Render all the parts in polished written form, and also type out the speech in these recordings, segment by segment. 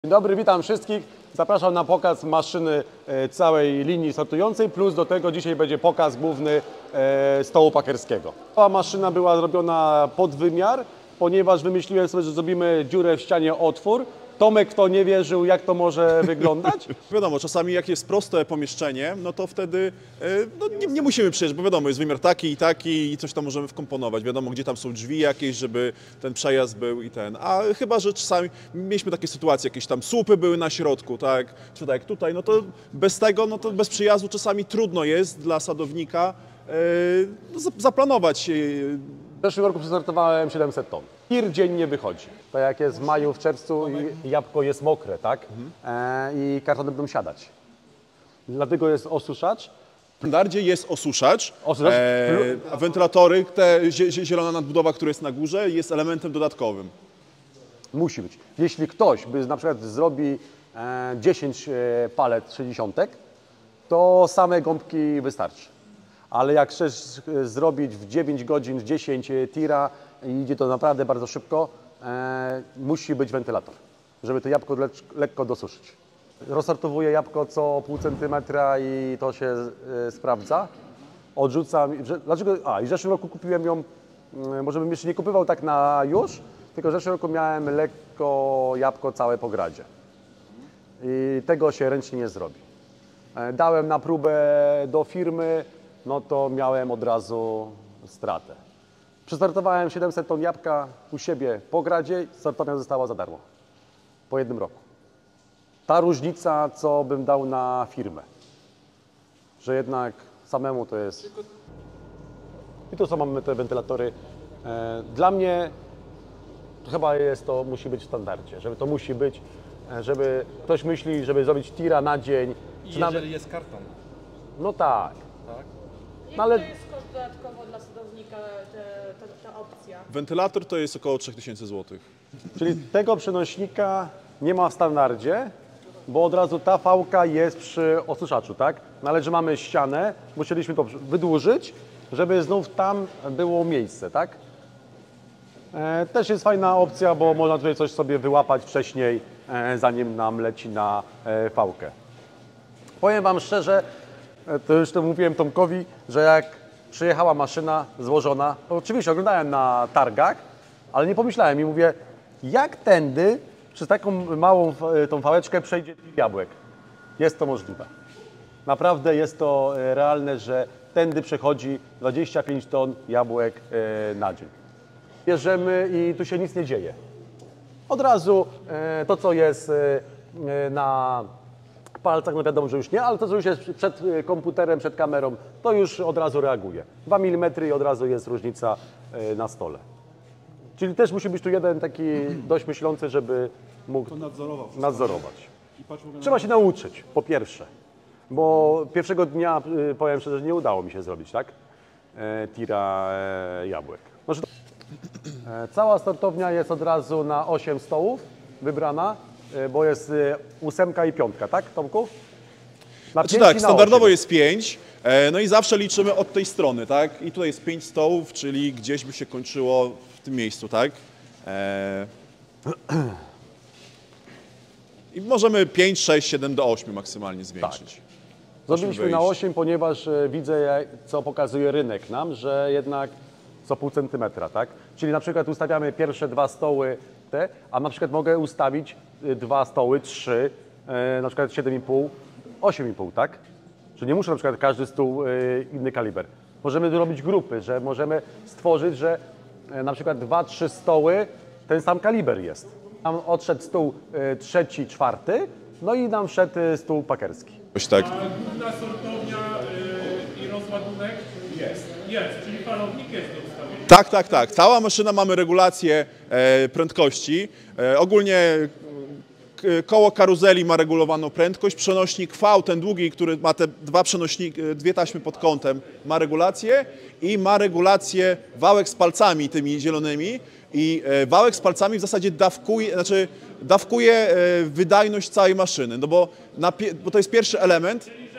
Dzień dobry, witam wszystkich. Zapraszam na pokaz maszyny całej linii sortującej, plus do tego dzisiaj będzie pokaz główny stołu pakerskiego. Ta maszyna była zrobiona pod wymiar, ponieważ wymyśliłem sobie, że zrobimy dziurę w ścianie, otwór. Tomek w to nie wierzył, jak to może wyglądać. Wiadomo, czasami jak jest proste pomieszczenie, no to wtedy nie musimy przyjeżdżać, bo wiadomo, jest wymiar taki i coś tam możemy wkomponować. Wiadomo, gdzie tam są drzwi jakieś, żeby ten przejazd był i ten. A chyba, że czasami mieliśmy takie sytuacje, jakieś tam słupy były na środku, tak? Czy tak jak tutaj, no to bez tego, no to bez przyjazdu czasami trudno jest dla sadownika zaplanować. W zeszłym roku przesortowałem 700 ton. Tir dziennie wychodzi. To jak jest w maju, w czerwcu i jabłko jest mokre, tak? I kartony będą siadać. Dlatego jest osuszacz. W standardzie jest osuszacz, Osuszacz? a wentylatory, te zielona nadbudowa, która jest na górze, jest elementem dodatkowym. Musi być. Jeśli ktoś by na przykład zrobi 10 palet 60, to same gąbki wystarczy. Ale jak chcesz zrobić w 9 godzin 10 tira i idzie to naprawdę bardzo szybko, musi być wentylator, żeby to jabłko lekko dosuszyć. Rozsortowuję jabłko co pół centymetra i to się sprawdza. Odrzucam. Dlaczego? I w zeszłym roku kupiłem ją, może bym jeszcze nie kupował tak na już, tylko w zeszłym roku miałem lekko jabłko całe po gradzie. I tego się ręcznie nie zrobi. Dałem na próbę do firmy, no to miałem od razu stratę. Przesortowałem 700 ton jabłka u siebie po gradzie, sortownia została za darmo. Po jednym roku. Ta różnica, co bym dał na firmę. Że jednak samemu to jest... I tu są mamy te wentylatory. Dla mnie to chyba musi być w standardzie, żeby to musi być, żeby ktoś myśli, żeby zrobić tira na dzień. Jeżeli jest karton. No tak. Tak? No ale... To jest koszt dodatkowo dla sadownika ta opcja? Wentylator to jest około 3000 zł. Czyli tego przenośnika nie ma w standardzie, bo od razu ta fałka jest przy osuszaczu, tak? No ale że mamy ścianę, musieliśmy to wydłużyć, żeby znów tam było miejsce, tak? Też jest fajna opcja, bo można tutaj coś sobie wyłapać wcześniej, zanim nam leci na fałkę. Powiem Wam szczerze, to już to mówiłem Tomkowi, że jak przyjechała maszyna złożona, to oczywiście oglądałem na targach, ale nie pomyślałem i mówię, jak tędy przez taką małą tą fałeczkę przejdzie jabłek. Jest to możliwe. Naprawdę jest to realne, że tędy przechodzi 25 ton jabłek na dzień. Bierzemy i tu się nic nie dzieje. Od razu to, co jest na palcach, no wiadomo, że już nie, ale to, co już jest przed komputerem, przed kamerą, to już od razu reaguje. 2 mm i od razu jest różnica na stole. Czyli też musi być tu jeden taki dość myślący, żeby mógł to nadzorować. Trzeba się nauczyć, po pierwsze, bo pierwszego dnia, powiem szczerze, że nie udało mi się zrobić, tak? Tira jabłek. Znaczy, cała sortownia jest od razu na 8 stołów wybrana, bo jest 8 i 5, tak, Tomku? Znaczy tak, standardowo jest 5, no i zawsze liczymy od tej strony, tak? I tutaj jest 5 stołów, czyli gdzieś by się kończyło w tym miejscu, tak? I możemy 5, 6, 7 do 8 maksymalnie zwiększyć. Tak. Zrobiliśmy na 8, ponieważ widzę, co pokazuje rynek nam, że jednak co pół centymetra, tak? Czyli na przykład ustawiamy pierwsze 2 stoły te, a na przykład mogę ustawić 2 stoły, 3, na przykład 7,5, 8,5, tak? Czyli nie muszę na przykład każdy stół inny kaliber. Możemy robić grupy, że możemy stworzyć, że na przykład 2-3 stoły ten sam kaliber jest. Nam odszedł stół 3., 4, no i nam wszedł stół pakerski. Tak. A główna sortownia i rozładunek jest, czyli falownik jest do ustawienia. Tak. Cała maszyna mamy regulację prędkości. Ogólnie koło karuzeli ma regulowaną prędkość. Przenośnik V, ten długi, który ma te dwie taśmy pod kątem, ma regulację i ma regulację wałek z palcami tymi zielonymi. I wałek z palcami w zasadzie dawkuje wydajność całej maszyny, no bo to jest pierwszy element. Czyli, że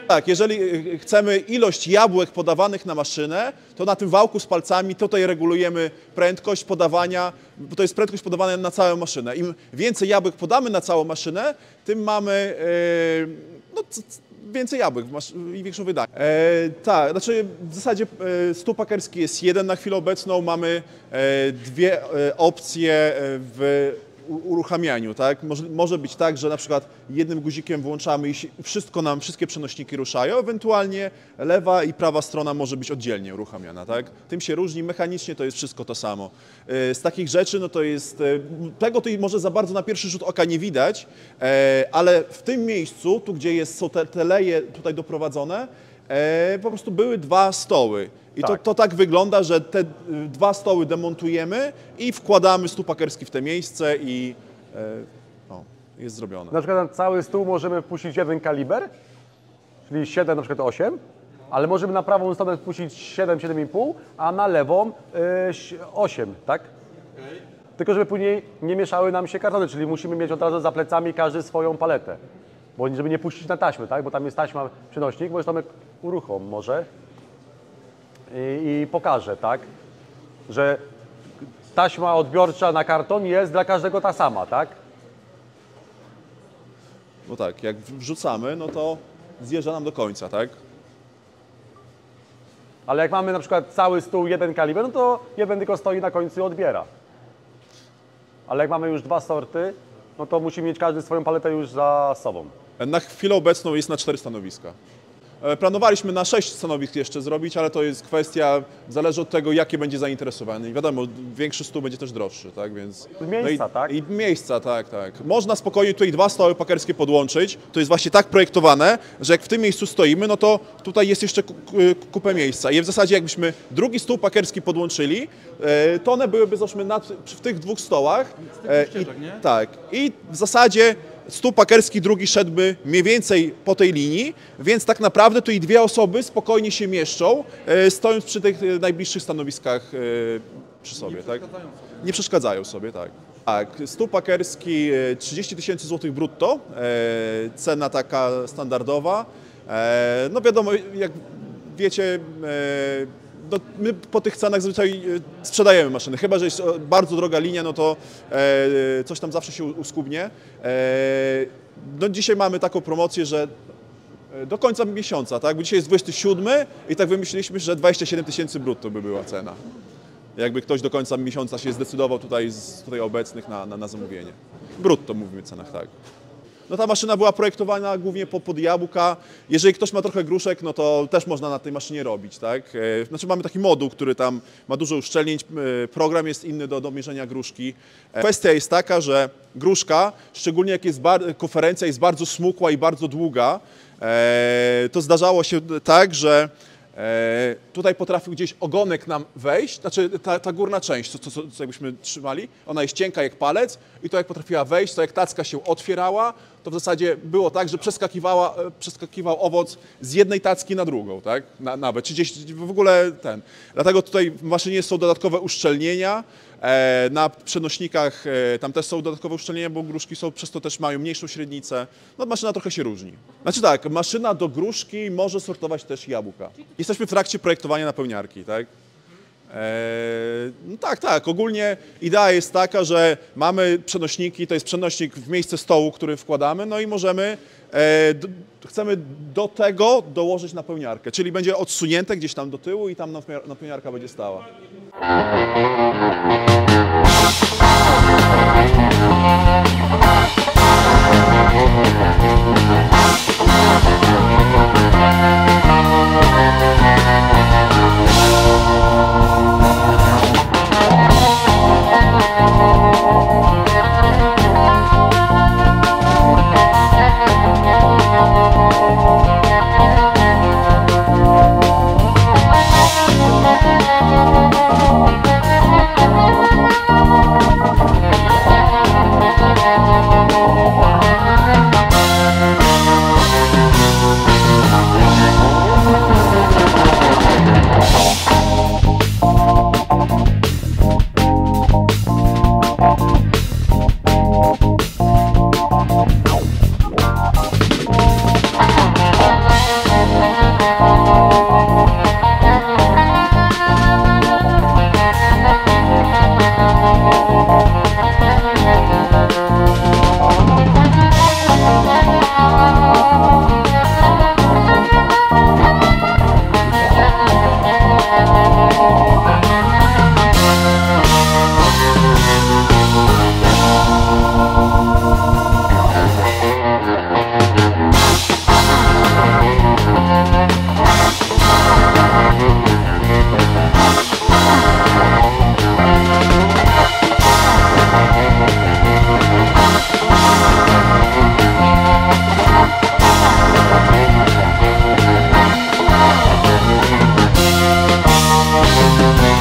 Tak, jeżeli chcemy ilość jabłek podawanych na maszynę, to na tym wałku z palcami tutaj regulujemy prędkość podawania, bo to jest prędkość podawania na całą maszynę. Im więcej jabłek podamy na całą maszynę, tym mamy więcej jabłek i większą wydajność. Tak, znaczy w zasadzie stół pakerski jest jeden na chwilę obecną, mamy dwie opcje w uruchamianiu, tak? Może być tak, że na przykład jednym guzikiem włączamy i wszystkie przenośniki ruszają, ewentualnie lewa i prawa strona może być oddzielnie uruchamiana, tak? Tym się różni, mechanicznie to jest wszystko to samo. Z takich rzeczy, no to jest, tego to może za bardzo na pierwszy rzut oka nie widać, ale w tym miejscu, tu gdzie są te leje tutaj doprowadzone, po prostu były dwa stoły. I Tak. to tak wygląda, że te dwa stoły demontujemy i wkładamy stół pakerski w te miejsce i jest zrobione. Na przykład na cały stół możemy wpuścić jeden kaliber, czyli 7, na przykład 8, ale możemy na prawą stronę wpuścić 7, 7,5, a na lewą 8, tak? Tylko żeby później nie mieszały nam się kartony, czyli musimy mieć od razu za plecami każdy swoją paletę. Bo żeby nie puścić na taśmę, tak? Bo tam jest taśma przenośnik, bo Tomek uruchom może i pokaże, tak? Że taśma odbiorcza na karton jest dla każdego ta sama, tak? No tak, jak wrzucamy, no to zjeżdża nam do końca, tak? Ale jak mamy na przykład cały stół jeden kaliber, no to jeden tylko stoi na końcu i odbiera. Ale jak mamy już dwa sorty, no to musimy mieć każdy swoją paletę już za sobą. Na chwilę obecną jest na 4 stanowiska. Planowaliśmy na 6 stanowisk jeszcze zrobić, ale to jest kwestia, zależy od tego, jakie będzie zainteresowanie. I wiadomo, większy stół będzie też droższy, tak? Więc, Miejsca, tak? I miejsca, tak. Można spokojnie tutaj dwa stoły pakerskie podłączyć. To jest właśnie tak projektowane, że jak w tym miejscu stoimy, no to tutaj jest jeszcze kupę miejsca. I w zasadzie jakbyśmy drugi stół pakerski podłączyli, to one byłyby załóżmy w tych dwóch stołach. Tak. I w zasadzie stół pakerski drugi szedłby mniej więcej po tej linii, więc tak naprawdę tu i dwie osoby spokojnie się mieszczą, stojąc przy tych najbliższych stanowiskach przy sobie. Tak? Nie przeszkadzają sobie, tak. Tak, stół pakerski 30 000 złotych brutto, cena taka standardowa. No wiadomo, jak wiecie, no my po tych cenach zazwyczaj sprzedajemy maszyny, chyba że jest bardzo droga linia, no to coś tam zawsze się uskubnie. No dzisiaj mamy taką promocję, że do końca miesiąca, tak? Bo dzisiaj jest 27 i tak wymyśliliśmy, że 27 000 brutto by była cena. Jakby ktoś do końca miesiąca się zdecydował z tutaj obecnych na zamówienie. Brutto mówimy o cenach, tak. No ta maszyna była projektowana głównie pod jabłka. Jeżeli ktoś ma trochę gruszek, no to też można na tej maszynie robić, tak? Znaczy mamy taki moduł, który tam ma dużo uszczelnień, program jest inny do mierzenia gruszki. Kwestia jest taka, że gruszka, szczególnie jak jest konferencja jest bardzo smukła i bardzo długa, to zdarzało się tak, że tutaj potrafił gdzieś ogonek nam wejść, znaczy ta górna część, co jakbyśmy trzymali, ona jest cienka jak palec i to jak potrafiła wejść, to jak tacka się otwierała, to w zasadzie było tak, że przeskakiwał owoc z jednej tacki na drugą, tak? Nawet, czy gdzieś w ogóle ten. Dlatego tutaj w maszynie są dodatkowe uszczelnienia, na przenośnikach tam też są dodatkowe uszczelnienia, bo gruszki są, przez to też mają mniejszą średnicę. No maszyna trochę się różni. Znaczy tak, maszyna do gruszki może sortować też jabłka. Jesteśmy w trakcie projektowania napełniarki, tak? No tak. Ogólnie idea jest taka, że mamy przenośniki, to jest przenośnik w miejsce stołu, który wkładamy, no i chcemy do tego dołożyć napełniarkę, czyli będzie odsunięte gdzieś tam do tyłu i tam napełniarka będzie stała. Thank